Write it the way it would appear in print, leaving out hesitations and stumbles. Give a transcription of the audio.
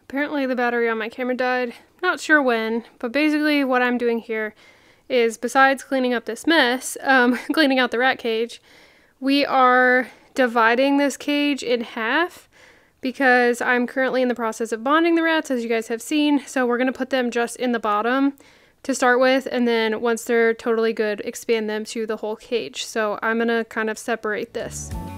Apparently the battery on my camera died. Not sure when, but basically what I'm doing here is, besides cleaning up this mess, cleaning out the rat cage, we are dividing this cage in half because I'm currently in the process of bonding the rats, as you guys have seen. So we're going to put them just in the bottom to start with, and then once they're totally good, expand them to the whole cage. So I'm going to kind of separate this.